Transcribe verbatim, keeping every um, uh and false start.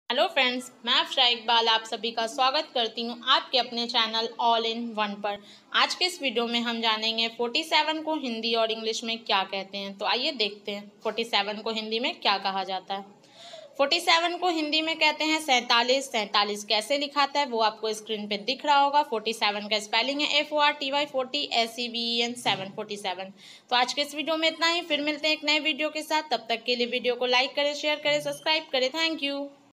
Hello friends, मैं अफरा इकबाल आप सभी का स्वागत करती हूं आपके अपने चैनल ऑल इन वन पर। आज के इस वीडियो में हम जानेंगे सैंतालीस को हिंदी और इंग्लिश में क्या कहते हैं। तो आइए देखते हैं सैंतालीस को हिंदी में क्या कहा जाता है। सैंतालीस को हिंदी में कहते हैं सैंतालीस। सैंतालीस कैसे लिखाता है वो आपको स्क्रीन पे दिख रहा होगा। सैंतालीस का स्पेलिंग है F O R T Y forty S E V E N seven forty seven. तो आज के इस वीडियो में इतना ही, फिर मिलते हैं एक नए वीडियो के साथ। तब तक के लिए वीडियो को लाइक करें, शेयर करें, सब्सक्राइब करें। Thank you.